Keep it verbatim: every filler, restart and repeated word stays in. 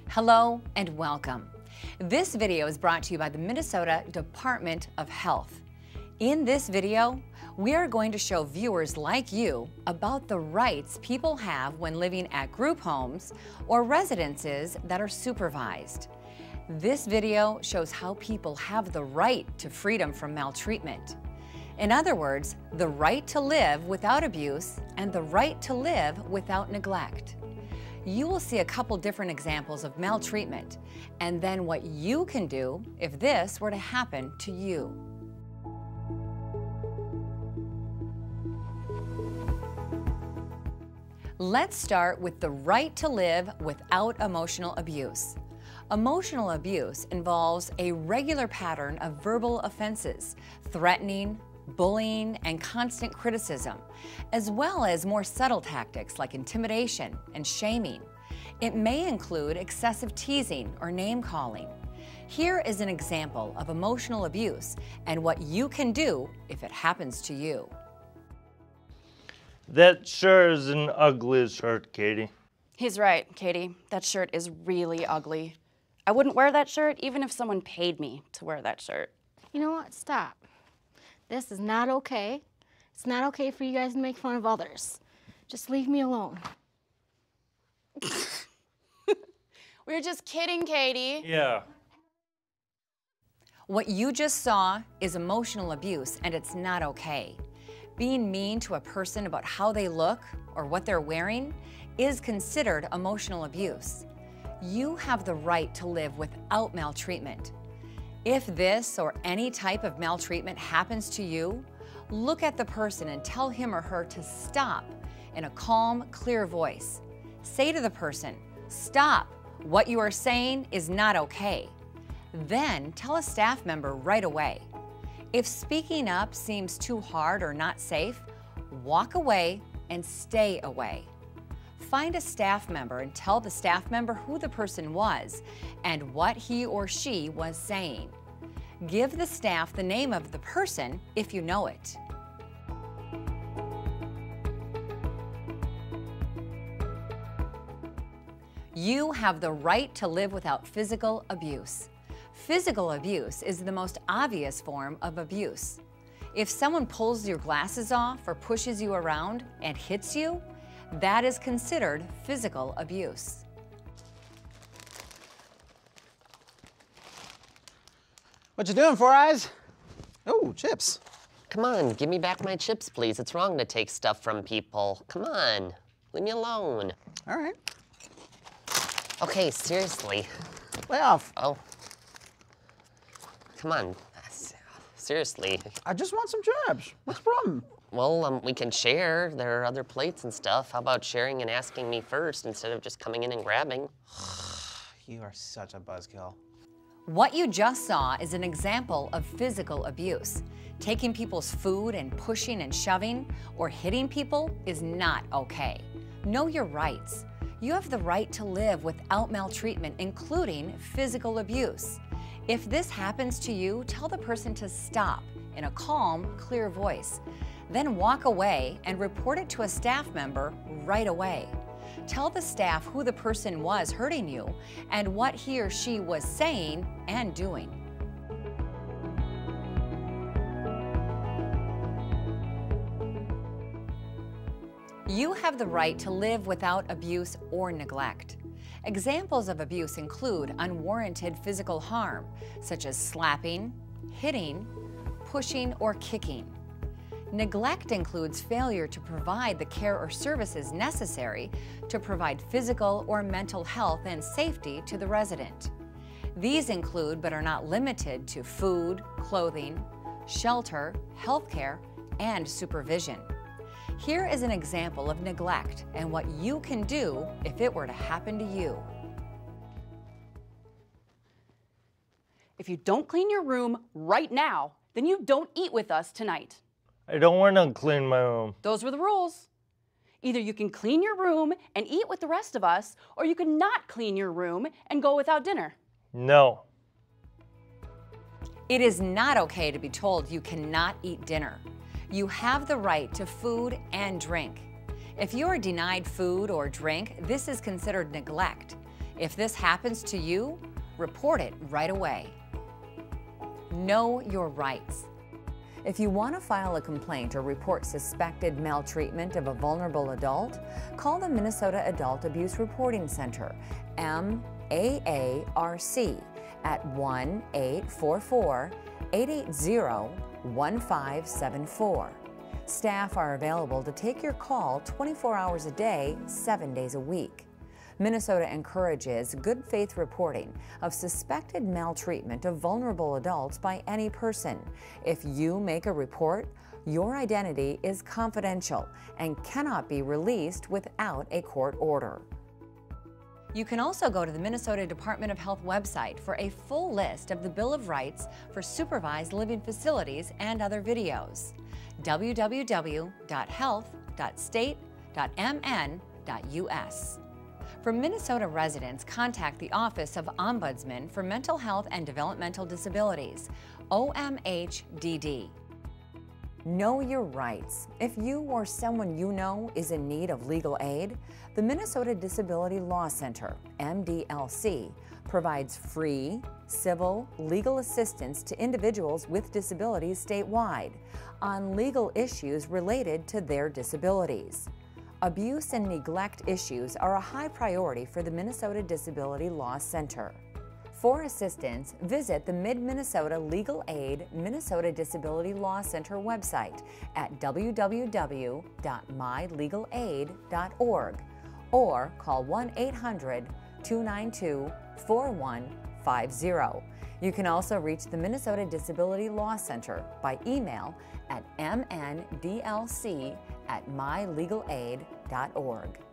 Hello and welcome. This video is brought to you by the Minnesota Department of Health. In this video, we are going to show viewers like you about the rights people have when living at group homes or residences that are supervised. This video shows how people have the right to freedom from maltreatment. In other words, the right to live without abuse and the right to live without neglect. You will see a couple different examples of maltreatment and then what you can do if this were to happen to you. Let's start with the right to live without emotional abuse. Emotional abuse involves a regular pattern of verbal offenses, threatening, bullying, and constant criticism, as well as more subtle tactics like intimidation and shaming. It may include excessive teasing or name-calling. Here is an example of emotional abuse and what you can do if it happens to you. That sure is an ugly shirt, Katie. He's right, Katie. That shirt is really ugly. I wouldn't wear that shirt even if someone paid me to wear that shirt. You know what? Stop. This is not okay. It's not okay for you guys to make fun of others. Just leave me alone. We were just kidding, Katie. Yeah. What you just saw is emotional abuse, and it's not okay. Being mean to a person about how they look or what they're wearing is considered emotional abuse. You have the right to live without maltreatment. If this or any type of maltreatment happens to you, look at the person and tell him or her to stop in a calm, clear voice. Say to the person, "Stop. What you are saying is not okay." Then tell a staff member right away. If speaking up seems too hard or not safe, walk away and stay away. Find a staff member and tell the staff member who the person was and what he or she was saying. Give the staff the name of the person if you know it. You have the right to live without physical abuse. Physical abuse is the most obvious form of abuse. If someone pulls your glasses off or pushes you around and hits you, that is considered physical abuse. What you doing, Four Eyes? Oh, chips. Come on, give me back my chips, please. It's wrong to take stuff from people. Come on, leave me alone. All right. Okay, seriously. Lay off. Oh. Come on, seriously. I just want some chips. What's the problem? Well, um, we can share. There are other plates and stuff. How about sharing and asking me first instead of just coming in and grabbing? You are such a buzzkill. What you just saw is an example of physical abuse. Taking people's food and pushing and shoving or hitting people is not okay. Know your rights. You have the right to live without maltreatment, including physical abuse. If this happens to you, tell the person to stop in a calm, clear voice. Then walk away and report it to a staff member right away. Tell the staff who the person was hurting you and what he or she was saying and doing. You have the right to live without abuse or neglect. Examples of abuse include unwarranted physical harm, such as slapping, hitting, pushing, or kicking. Neglect includes failure to provide the care or services necessary to provide physical or mental health and safety to the resident. These include, but are not limited to, food, clothing, shelter, healthcare, and supervision. Here is an example of neglect and what you can do if it were to happen to you. If you don't clean your room right now, then you don't eat with us tonight. I don't want to clean my room. Those were the rules. Either you can clean your room and eat with the rest of us, or you can not clean your room and go without dinner. No. It is not okay to be told you cannot eat dinner. You have the right to food and drink. If you are denied food or drink, this is considered neglect. If this happens to you, report it right away. Know your rights. If you want to file a complaint or report suspected maltreatment of a vulnerable adult, call the Minnesota Adult Abuse Reporting Center, M A A R C, at one eight four four, eight eight zero, one five seven four. Staff are available to take your call twenty-four hours a day, seven days a week. Minnesota encourages good faith reporting of suspected maltreatment of vulnerable adults by any person. If you make a report, your identity is confidential and cannot be released without a court order. You can also go to the Minnesota Department of Health website for a full list of the Bill of Rights for supervised living facilities and other videos. w w w dot health dot state dot m n dot u s. For Minnesota residents, contact the Office of Ombudsman for Mental Health and Developmental Disabilities, O M H D D. Know your rights. If you or someone you know is in need of legal aid, the Minnesota Disability Law Center, M D L C, provides free, civil, legal assistance to individuals with disabilities statewide on legal issues related to their disabilities. Abuse and neglect issues are a high priority for the Minnesota Disability Law Center. For assistance, visit the Mid-Minnesota Legal Aid Minnesota Disability Law Center website at w w w dot my legal aid dot org or call one eight hundred, two nine two, four one five zero. You can also reach the Minnesota Disability Law Center by email at m n d l c at my legal aid dot org.